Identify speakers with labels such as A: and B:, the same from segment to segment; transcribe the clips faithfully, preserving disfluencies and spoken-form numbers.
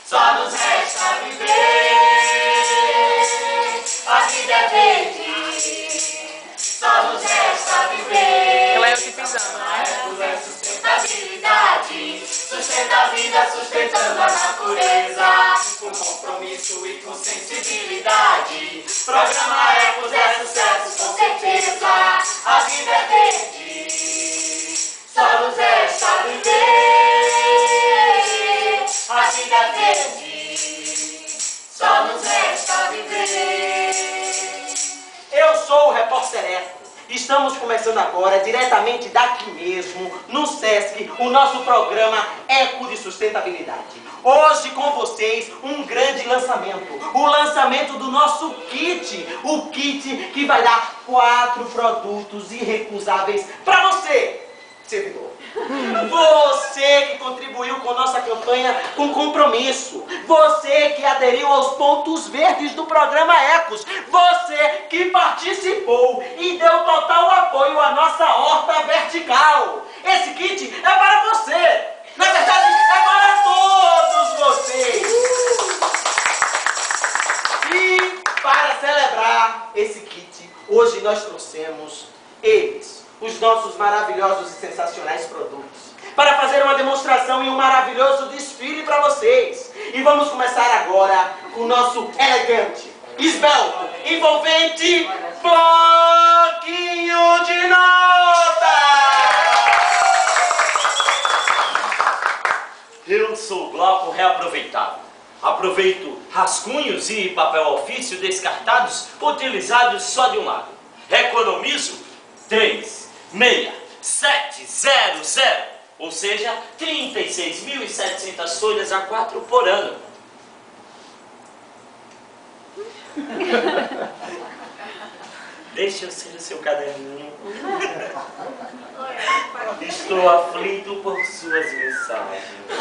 A: só nos resta viver. A vida é verde, só nos resta viver.
B: Ela é o que pisando, né?
A: É sustentabilidade, sustenta a vida, sustentando a natureza, com compromisso e com sensibilidade. Programa Ecos é sucesso com certeza. A vida é verde, só nos resta viver. A vida é verde, só nos resta viver.
C: Eu sou o repórter Eco. Estamos começando agora, diretamente daqui mesmo, no Sesc, o nosso programa Eco de Sustentabilidade. Hoje com vocês, um grande lançamento. O lançamento do nosso kit. O kit que vai dar quatro produtos irrecusáveis para você, servidor. Você que contribuiu com nossa campanha com compromisso. Você que aderiu aos pontos verdes do programa Ecos. Você que participou e deu total apoio à nossa horta vertical. Esse kit é para você. Na verdade, é para todos vocês. E para celebrar esse kit, hoje nós trouxemos eles, os nossos maravilhosos e sensacionais produtos, para fazer uma demonstração e um maravilhoso desfile para vocês. E vamos começar agora com o nosso elegante, esbelto, envolvente bloquinho de notas!
D: Eu sou o bloco reaproveitável. Aproveito rascunhos e papel ofício descartados utilizados só de um lado. Economizo três seis sete zero zero, ou seja, trinta e seis mil e setecentas folhas A quatro por ano. Deixa eu ser o seu caderninho. Estou aflito por suas mensagens.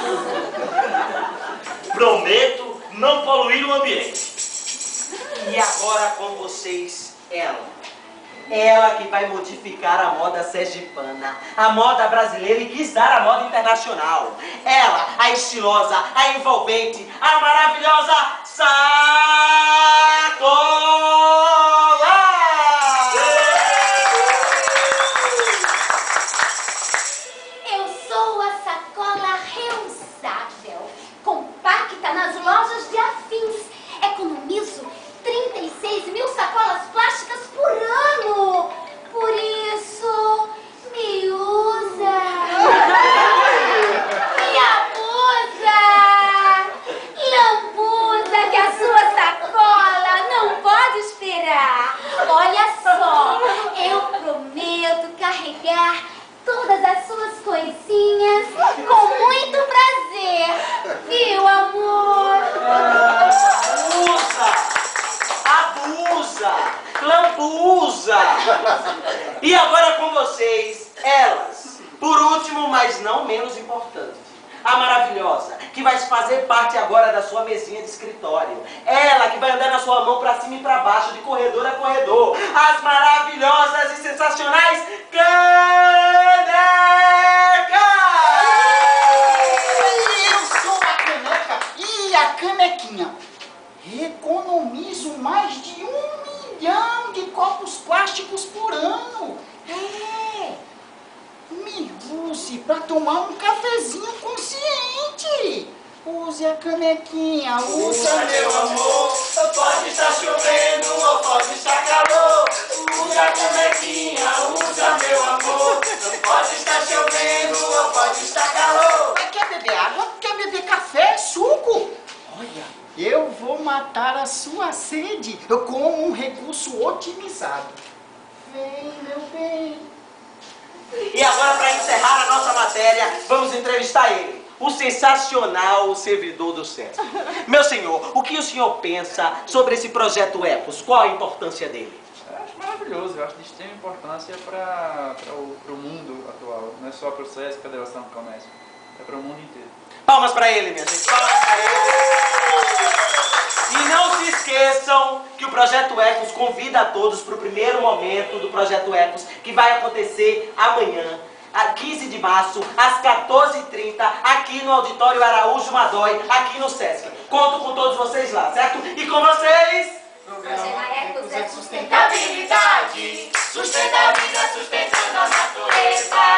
D: Prometo não poluir o ambiente.
C: E agora com vocês, ela. Ela que vai modificar a moda sergipana, a moda brasileira e quiçá a moda internacional. Ela, a estilosa, a envolvente, a maravilhosa Sacola!
E: Eu sou a sacola reusável, compacta nas lojas de afins. Economizo trinta e seis mil sacolas plásticas por ano. Por isso, me usa. Me abusa. Lambuza que a sua sacola não pode esperar. Olha só, eu prometo carregar todas as suas coisinhas com muito prazer. Viu, amor?
C: Usa! Abusa! Lambuza! E agora com vocês, elas. Por último, mas não menos importante, a maravilhosa, que vai fazer parte agora da sua mesinha de escritório. Ela que vai andar na sua mão pra cima e pra baixo, de corredor a corredor. As maravilhosas e sensacionais canecas!
F: Eu sou a caneca e a canequinha. Economizo mais de um milhão de copos plásticos por ano. É. Me use para tomar um cafezinho consciente. Use a canequinha, use
A: Usa, meu amor, pode estar chovendo ou pode estar calor. Usa a canequinha, usa, meu amor, pode estar chovendo ou pode estar calor.
F: Quer beber água? Quer beber café? Suco? Olha, eu vou matar a sua sede com um recurso otimizado. Vem, meu bem.
C: E agora, para encerrar a nossa matéria, vamos entrevistar ele, o sensacional servidor do Sesc. Meu senhor, o que o senhor pensa sobre esse projeto Ecos? Qual a importância dele?
G: Eu acho maravilhoso, eu acho de extrema importância para o mundo atual. Não é só para o Sesc, Federação do Comércio, é para o mundo inteiro.
C: Palmas para ele, minha gente. Palmas para ele. E não se esqueçam que o Projeto Ecos convida a todos para o primeiro momento do Projeto Ecos, que vai acontecer amanhã, a quinze de março, às quatorze e trinta, aqui no Auditório Araújo Madói, aqui no Sesc. Conto com todos vocês lá, certo? E com vocês...
E: Programa Ecos é
A: Sustentabilidade, sustenta a vida, sustentando a natureza.